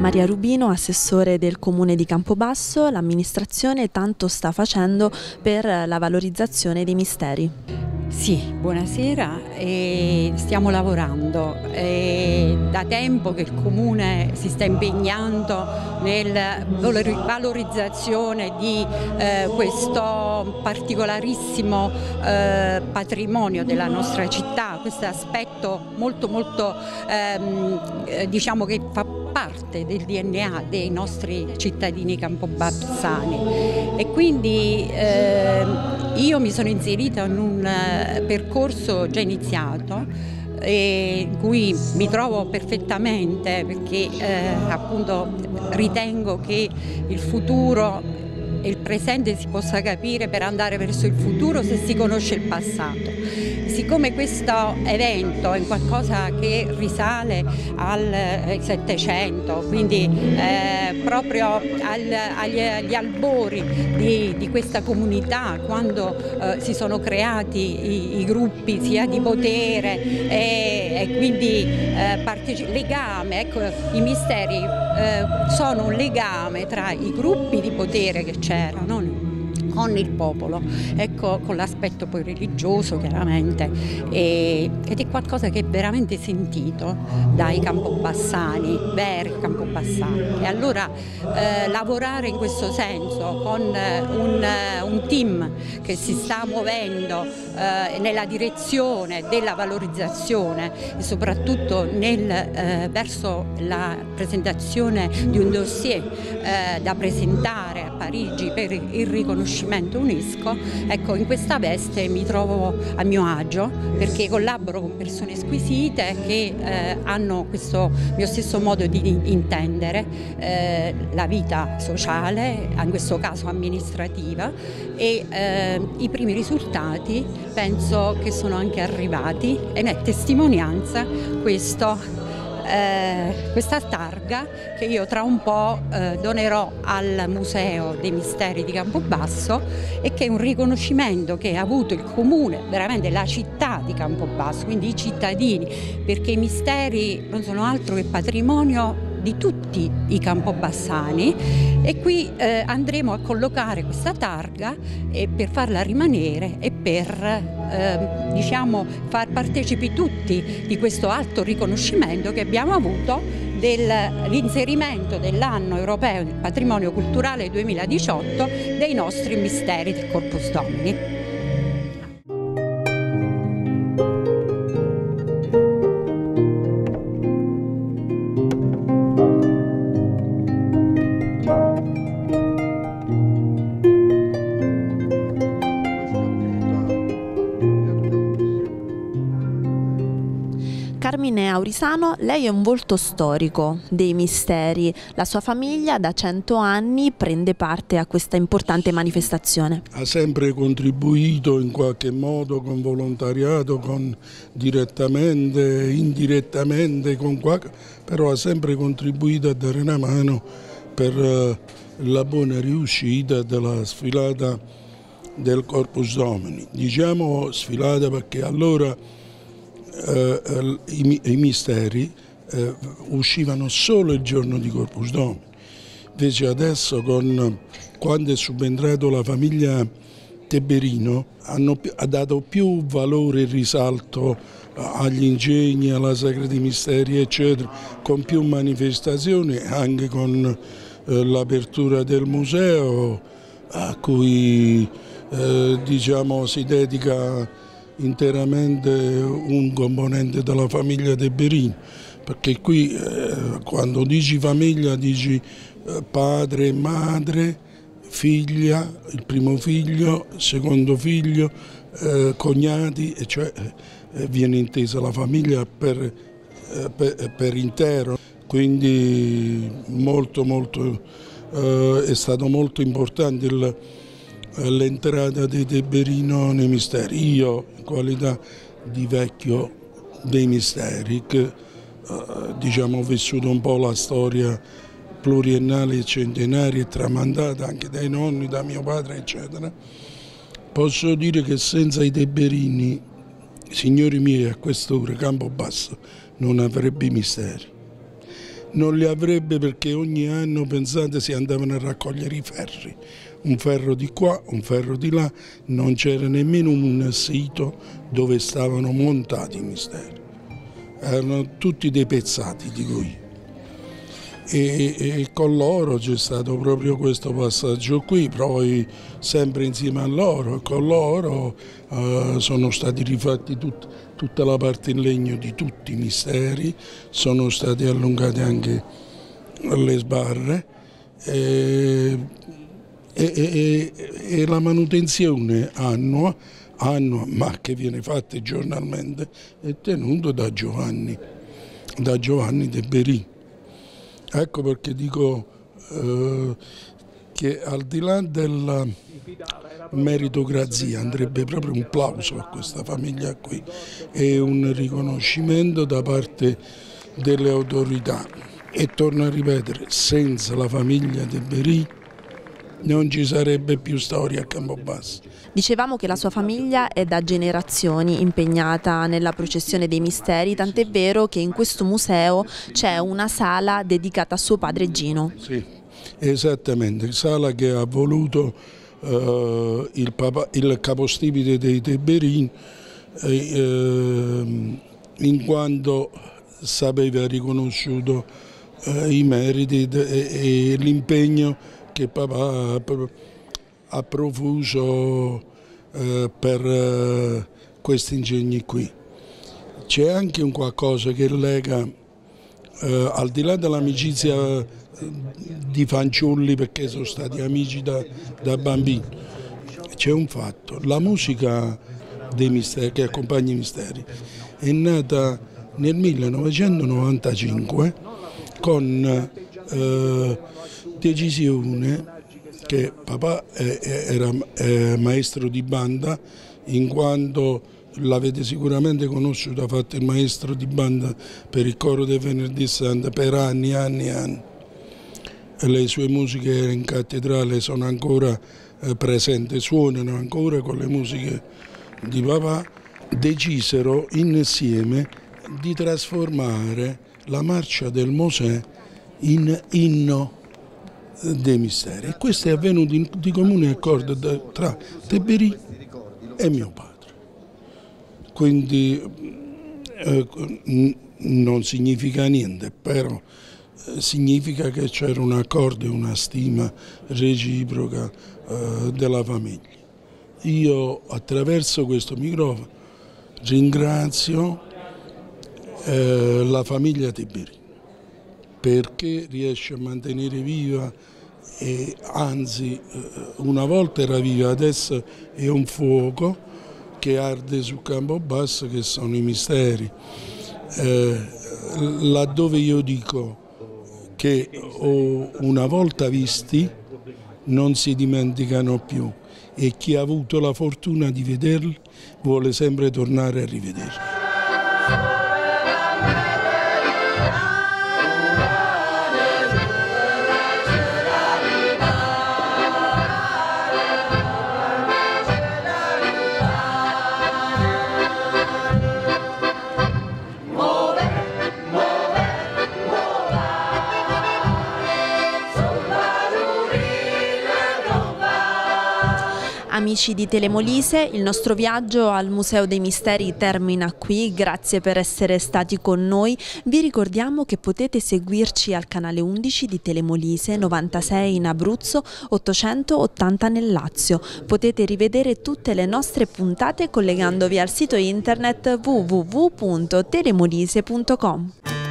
Maria Rubino, assessore del Comune di Campobasso. L'amministrazione tanto sta facendo per la valorizzazione dei misteri. Sì, buonasera. Stiamo lavorando. Da tempo che il Comune si sta impegnando nella valorizzazione di questo particolarissimo patrimonio della nostra città, questo aspetto molto diciamo che fa parte del DNA dei nostri cittadini campobassani, e quindi io mi sono inserita in un percorso già iniziato in cui mi trovo perfettamente, perché appunto ritengo che il futuro e il presente si possa capire per andare verso il futuro se si conosce il passato. Siccome questo evento è qualcosa che risale al Settecento, quindi proprio agli albori di questa comunità, quando si sono creati i gruppi sia di potere e quindi legame, ecco, i misteri sono un legame tra i gruppi di potere che c'erano con il popolo, ecco, con l'aspetto poi religioso chiaramente, ed è qualcosa che è veramente sentito dai campobassani, veri campobassani. E allora lavorare in questo senso con un team che si sta muovendo nella direzione della valorizzazione e soprattutto verso la presentazione di un dossier da presentare a Parigi per il riconoscimento UNESCO, ecco, in questa veste mi trovo a mio agio, perché collaboro con persone squisite che hanno questo mio stesso modo di intendere la vita sociale, in questo caso amministrativa, e i primi risultati penso che sono anche arrivati, e ne è testimonianza questa targa che io tra un po' donerò al Museo dei Misteri di Campobasso, e che è un riconoscimento che ha avuto il Comune, veramente la città di Campobasso, quindi i cittadini, perché i misteri non sono altro che patrimonio di tutti i campobassani, e qui andremo a collocare questa targa per farla rimanere e per diciamo far partecipi tutti di questo alto riconoscimento che abbiamo avuto dell'inserimento dell'anno europeo del patrimonio culturale 2018 dei nostri misteri del Corpus Domini. Carmine Aurisano, lei è un volto storico dei misteri. La sua famiglia da 100 anni prende parte a questa importante manifestazione. Ha sempre contribuito in qualche modo con volontariato, direttamente, indirettamente, però ha sempre contribuito a dare una mano per la buona riuscita della sfilata del Corpus Domini. Diciamo sfilata perché allora i misteri uscivano solo il giorno di Corpus Domini, invece adesso quando è subentrato la famiglia Teberino ha dato più valore e risalto agli ingegni, alla Sagra dei Misteri eccetera, con più manifestazioni, anche con l'apertura del museo a cui diciamo si dedica interamente un componente della famiglia Teberino, perché qui quando dici famiglia dici padre, madre, figlia, il primo figlio, il secondo figlio, cognati, e cioè viene intesa la famiglia per intero, quindi è stato molto importante l'entrata di Teberino nei misteri. Io, in qualità di vecchio dei misteri, che diciamo ho vissuto un po' la storia pluriennale e centenaria e tramandata anche dai nonni, da mio padre eccetera, posso dire che senza i Teberini, signori miei, a quest'ora Campobasso non avrebbe i misteri. non li avrebbe, perché ogni anno, pensate, si andavano a raccogliere i ferri, un ferro di qua, un ferro di là, non c'era nemmeno un sito dove stavano montati i misteri, erano tutti dei pezzati, dico io. E con loro c'è stato proprio questo passaggio qui, poi sempre insieme a loro, con loro sono stati rifatti tutta la parte in legno di tutti i misteri, sono state allungate anche le sbarre e la manutenzione annua, ma che viene fatta giornalmente, è tenuto da Giovanni Teberin. Ecco perché dico che al di là della meritocrazia andrebbe proprio un plauso a questa famiglia qui e un riconoscimento da parte delle autorità. E torno a ripetere, senza la famiglia Teberin non ci sarebbe più storia a Campobasso. Dicevamo che la sua famiglia è da generazioni impegnata nella processione dei misteri, tant'è vero che in questo museo c'è una sala dedicata a suo padre Gino. Sì, esattamente, sala che ha voluto il capostipite dei Teberin, in quanto sapeva riconosciuto i meriti e l'impegno che papà ha profuso per questi ingegni qui. C'è anche un qualcosa che lega, al di là dell'amicizia di fanciulli, perché sono stati amici da bambini, c'è un fatto: la musica dei misteri, che accompagna i misteri, è nata nel 1995 con decisione che papà era maestro di banda, in quanto l'avete sicuramente conosciuto, ha fatto il maestro di banda per il coro del Venerdì Santo per anni e anni e anni. Le sue musiche in cattedrale sono ancora presenti, suonano ancora con le musiche di papà. Decisero insieme di trasformare la marcia del Mosè in inno dei misteri, e questo è avvenuto di comune accordo tra Teberin e mio padre. Quindi non significa niente, però significa che c'era un accordo e una stima reciproca della famiglia. Io attraverso questo microfono ringrazio la famiglia Teberin, perché riesce a mantenere viva, e anzi una volta era viva, adesso è un fuoco che arde su Campobasso, che sono i misteri. Laddove io dico che una volta visti non si dimenticano più, e chi ha avuto la fortuna di vederli vuole sempre tornare a rivederli. Amici di Telemolise, il nostro viaggio al Museo dei Misteri termina qui, grazie per essere stati con noi. Vi ricordiamo che potete seguirci al canale 11 di Telemolise, 96 in Abruzzo, 880 nel Lazio. Potete rivedere tutte le nostre puntate collegandovi al sito internet www.telemolise.com.